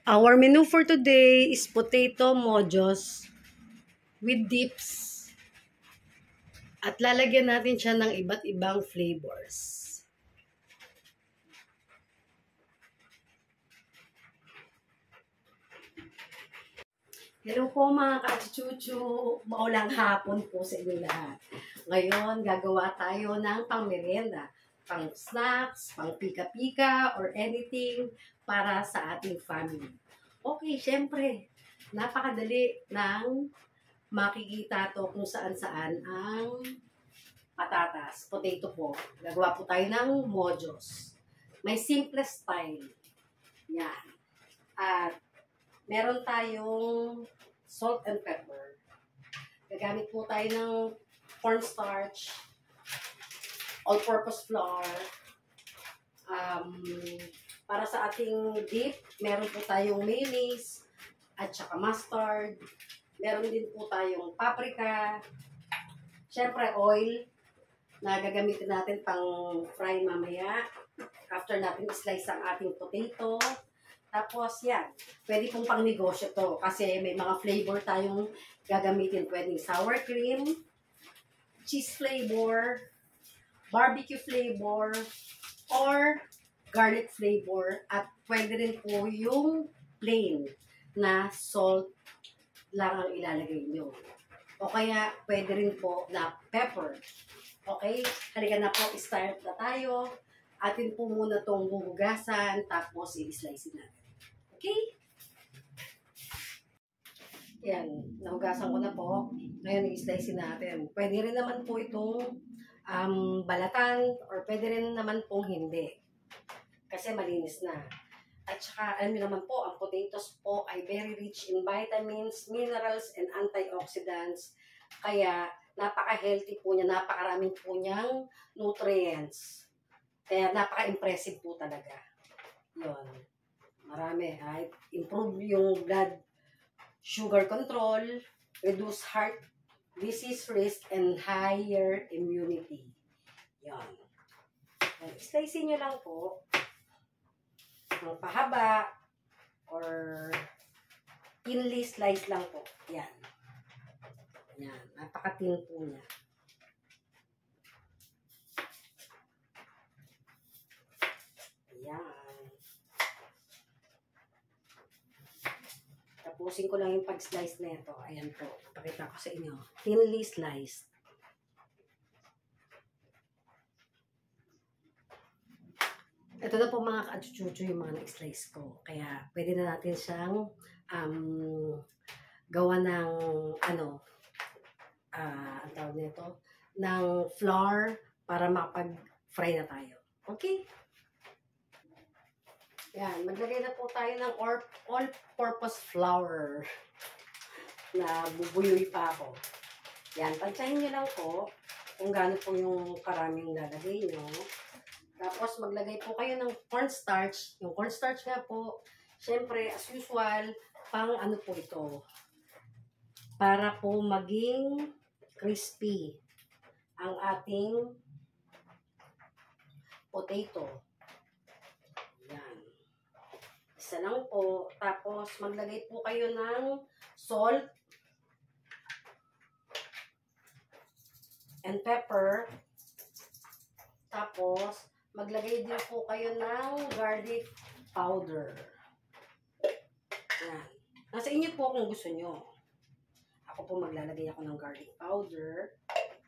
Our menu for today is potato mojos with dips. At lalagyan natin siya ng iba't ibang flavors. Hello po mga kachuchu, maulang hapon po sa inyo lahat. Ngayon, gagawa tayo ng pang-merienda, pang-snacks, pang-pika-pika, or anything para sa ating family. Okay, syempre, napakadali ng makikita to kung saan-saan ang patatas, potato po. Gagawa po tayo ng mojos. May simple style. Yan. At meron tayong salt and pepper. Gagamit po tayo ng cornstarch, all-purpose flour. Para sa ating dip, meron po tayong mayonnaise at saka mustard. Meron din po tayong paprika. Siyempre, oil na gagamitin natin pang fry mamaya. After natin slice ang ating potato. Tapos, yan. Pwede pong pang negosyo to. Kasi may mga flavor tayong gagamitin. Pwedeng sour cream, cheese flavor, barbecue flavor, or garlic flavor. At pwede rin po yung plain na salt lang ang ilalagay nyo. O kaya, pwede rin po na pepper. Okay? Halika na po, start na tayo. Atin po muna itong huhugasan, tapos i-slice natin. Okay? Yan, nahugasan ko na po. Ngayon, i-slice natin. Pwede rin naman po itong balatan, or pwede rin naman pong hindi. Kasi malinis na. At saka, alam niyo naman po, ang potatoes po ay very rich in vitamins, minerals, and antioxidants. Kaya, napaka-healthy po niya, napakaraming po niyang nutrients. Kaya, napaka-impressive po talaga. Yun. Marami. Improve yung blood sugar control, reduce heart disease risk, and higher immunity. Yan. Slice nyo lang po ng pahaba or thinly slice lang po. Yan. Yan. Napaka-thin po niya. Yan. Tapusin ko lang yung pag-slice na ito. Ayan po. Pakita ko sa inyo. Thinly sliced. Ito na po mga ka-chuchu yung mga na-slice ko. Kaya pwede na natin siyang gawa ng ang tawag nito, ng flour para makapag-fry na tayo. Okay? Yan, maglagay na po tayo ng all-purpose flour na bubuyoy pa ako. Yan, tansyahin nyo lang po kung gaano po yung karaming lalagay nyo. Tapos maglagay po kayo ng cornstarch. Yung cornstarch nga po, syempre, as usual, pang ano po ito, para po maging crispy ang ating potato. Yan. Isa lang po. Tapos, maglagay po kayo ng salt and pepper. Tapos, maglagay din po kayo ng garlic powder. Yan. Nasa inyo po kung gusto nyo. Ako po maglalagay ako ng garlic powder.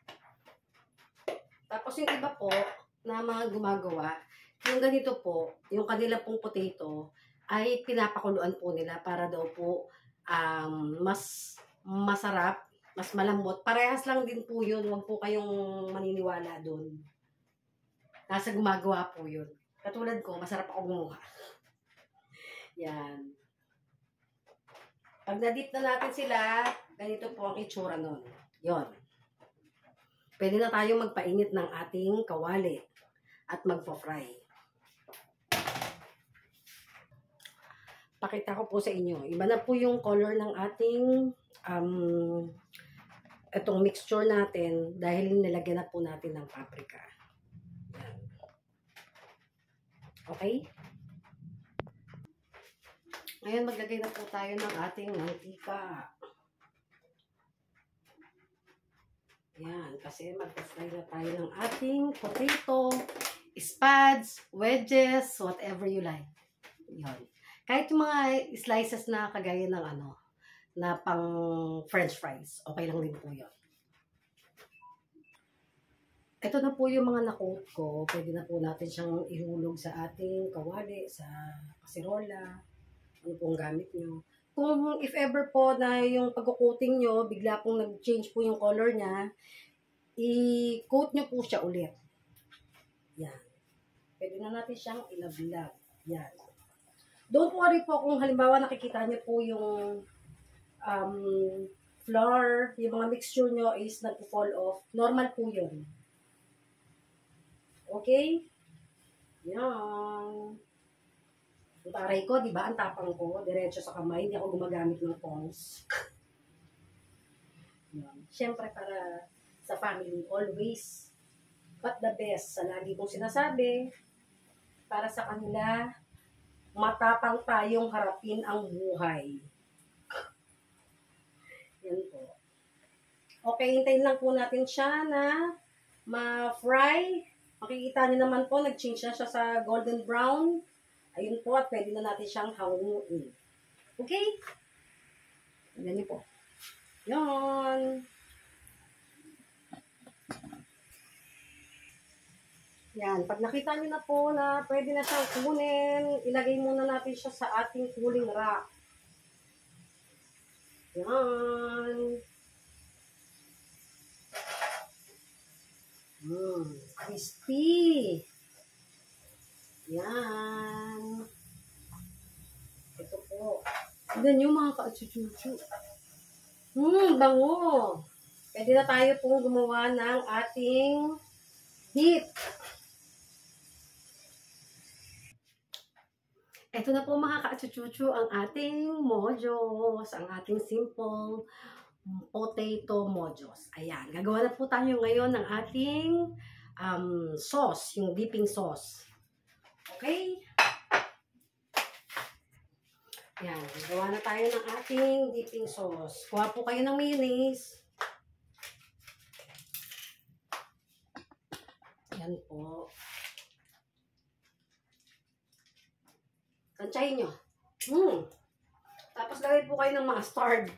Tapos, yung iba po na mga gumagawa, yung ganito po, yung kanila pong potato, ay pinapakuluan po nila para daw po mas masarap, mas malambot. Parehas lang din po yun. Huwag po kayong maniniwala doon. Nasa gumagawa po yun. Katulad ko, masarap ako gumawa. Yan. Pag na-dip na natin sila, ganito po ang itsura nun. Yon. Pwede na tayong magpainit ng ating kawali at magpa-fry. Pakita ko po sa inyo. Iba na po yung color ng ating itong mixture natin dahil nilagyan na po natin ng paprika. Yan. Okay? Ngayon, maglagay na po tayo ng ating mantika. Yan, kasi mag-fry na tayo ng ating potato, spuds, wedges, whatever you like. Yan. Kahit yung mga slices na kagaya ng na pang french fries, okay lang din po yun. Ito na po yung mga na-coat ko. Pwede na po natin siyang ihulog sa ating kawali, sa kasirola. Ano pong gamit nyo. Kung if ever po na yung pag-coating nyo, bigla pong nag-change po yung color niya, i-coat nyo po siya ulit. Yan. Pwede na natin siyang ilablag. Yan. Don't worry po kung halimbawa nakikita nyo po yung flour, yung mga mixture nyo is nag-fall off. Normal po yun. Okay? Yan. Yung taray ko, di ba? Ang tapang ko. Diretso sa kamay. Hindi ako gumagamit ng tongs. Yan. Siyempre para sa family, always. But the best, sa lagi kong sinasabi, para sa kanila, matapang tayong harapin ang buhay. Yan po. Okay, hintayin lang po natin siya na ma-fry. Makikita niyo naman po, nag-change na siya sa golden brown. Ayun po, at pwede na natin siyang hanguin. Okay? Tignan niyo po. Yan. Yan. Pag nakita niyo na po na pwede na siyang kunin, ilagay muna natin siya sa ating cooling rack. Yan. Crispy. Yan. Ito po. Tignan nyo mga ka-chuchu. Bango. Pwede na tayo pong gumawa ng ating dip. Ito na po mga ka-chuchu ang ating mojos. Ang ating simple potato mojos. Ayan. Gagawa na po tayo ngayon ng ating sauce. Yung dipping sauce. Okay? Yan. Gawa na tayo ng ating dipping sauce. Kuha po kayo ng mayonnaise. Yan po. Tansyahin nyo. Tapos lagay po kayo ng mustard.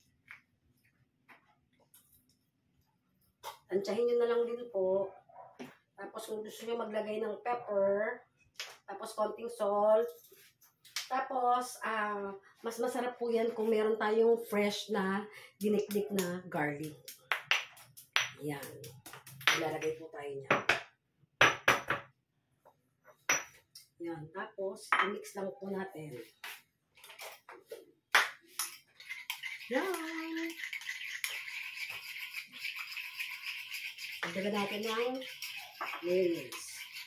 Tansyahin nyo na lang din po. Tapos kung gusto nyo maglagay ng pepper. Tapos konting salt. Tapos, mas masarap po yan kung meron tayong fresh na dinikdik na garlic. Yan. Ilalagay po tayo niya. Yan. Tapos, i-mix lang po natin. Yan. Pagdagan natin ng mayonnaise.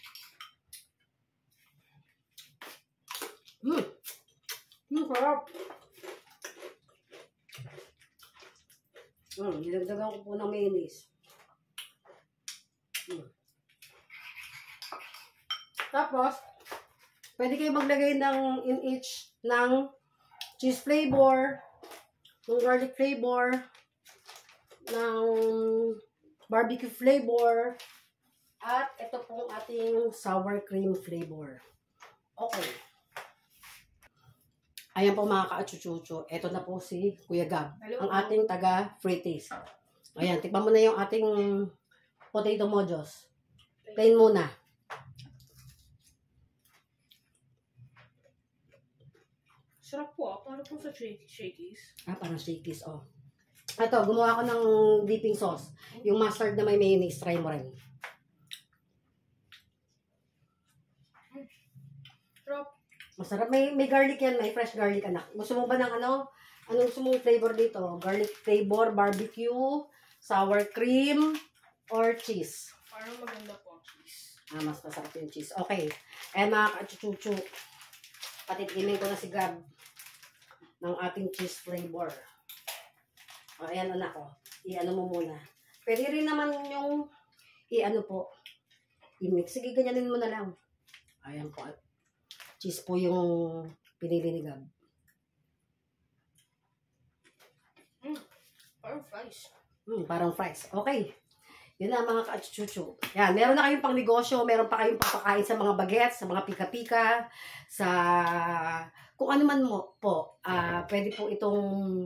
Sarap. Nilagdagan ko po ng mayonnaise. Tapos, pwede kayo maglagay ng in each ng cheese flavor, ng garlic flavor, ng barbecue flavor, at ito pong ating sour cream flavor. Okay. Ayan po mga ka-chuchu. Ito na po si Kuya Gab. Hello. Ang ating taga-frities. Ayan, tikman mo na yung ating potato mojos. Plain muna. Sarap po. Para po sa shakies. Parang shakies, oh. Ito, gumawa ko ng dipping sauce. Yung mustard na may mayonnaise, try mo rin. Sarap. Masarap. May garlic yan. May fresh garlic, anak. Gusto mo ba ng ano? Anong gusto mong flavor dito? Garlic flavor, barbecue, sour cream, or cheese? Parang maganda po ang cheese. Mas masarap yung cheese. Okay. Ayan mga ka-chuchu. Patitimin ko na si Gab ng ating cheese flavor. Ayan anak ko. I-ano mo muna. Pwede rin naman yung i-ano po. I-mix. Sige, ganyanin mo na lang. Ayan po. Cheese po yung pinili ni Gab. Parang fries. Parang fries. Okay. Yun na mga ka-chuchu. Yan, meron na kayong pang negosyo, meron pa kayong papakain sa mga bagets, sa mga pika-pika, sa kung ano man mo po. Pwede po itong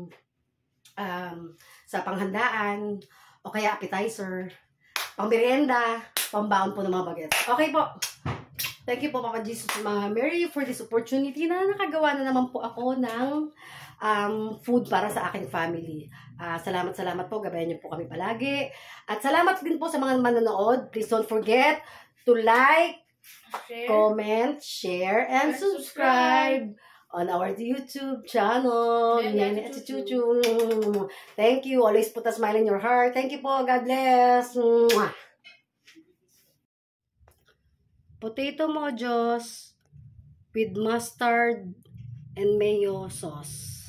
sa panghandaan, o kaya appetizer, pang merienda, pambaon po ng mga bagets. Okay po. Thank you po, Papa Jesus, Mama Mary, for this opportunity na nakagawa na naman po ako ng food para sa aking family. Salamat po. Gabayan niyo po kami palagi. At salamat din po sa mga manonood. Please don't forget to like, Share. comment, share, and subscribe on our YouTube channel. Nene Nene at Chuchu. Thank you. Always put a smile in your heart. Thank you po. God bless. Mwah. Potato mojos with mustard and mayo sauce.